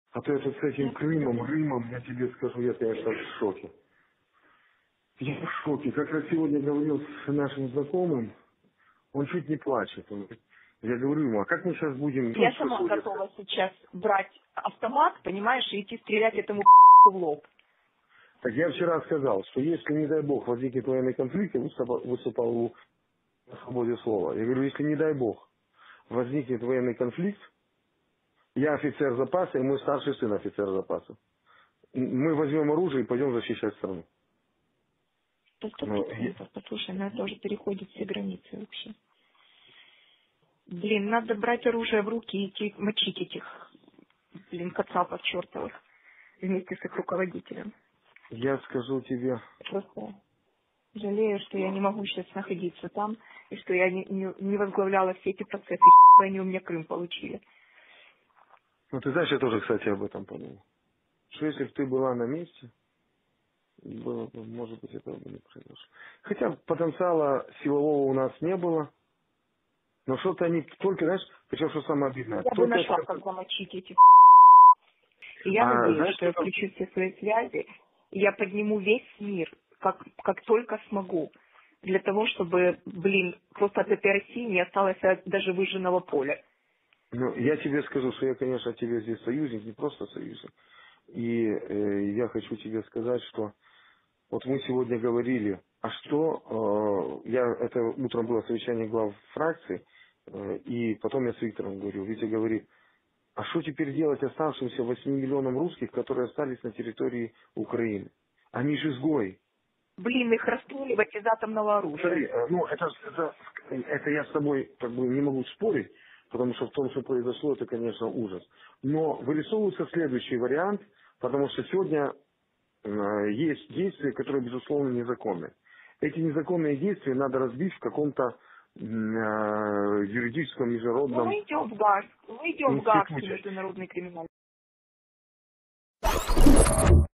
А то это с этим Крымом, я тебе скажу, я, конечно, в шоке. Я в шоке. Как раз сегодня говорил с нашим знакомым, он чуть не плачет. Я говорю ему, а как мы сейчас будем... Я сама готова сейчас брать автомат, понимаешь, и идти стрелять этому в лоб. Так я вчера сказал, что если, не дай бог, возникнет военный конфликт, я выступал у свободе слова. Я говорю, если, не дай бог, возникнет военный конфликт, я офицер запаса, и мой старший сын офицер запаса. Мы возьмем оружие и пойдем защищать страну. Да 100%, послушай, но это уже переходит все границы вообще. Блин, надо брать оружие в руки и идти мочить этих, кацапов чертовых вместе с их руководителем. Я скажу тебе... Просто жалею, что я не могу сейчас находиться там, и что я не возглавляла все эти процессы, и они у меня Крым получили. Ну, ты знаешь, я тоже, кстати, об этом подумал. Что если бы ты была на месте, было бы, может быть, этого бы не произошло. Хотя потенциала силового у нас не было, но что-то они только, знаешь, причем, что самое обидное, Я бы только... нашла, как замочить этих. И я надеюсь, знаешь, что я что... включу все свои связи, и я подниму весь мир, как только смогу, для того, чтобы, просто от этой России не осталось даже выжженного поля. Ну, я тебе скажу, что я, конечно, тебе здесь союзник, не просто союзник. И я хочу тебе сказать, что вот мы сегодня говорили, а что, это утром было совещание глав фракций, и потом я с Виктором говорю, Витя говорит, а что теперь делать оставшимся 8 миллионам русских, которые остались на территории Украины? Они же изгои. Их расстреливать из атомного оружия. Смотри, ну, это я с тобой как бы не могу спорить, потому что в том, что произошло, это, конечно, ужас. Но вырисовывается следующий вариант, потому что сегодня есть действия, которые, безусловно, незаконны. Эти незаконные действия надо разбить в каком-то юридическом Ну, международном мы идем в ГАГ, Международный криминальный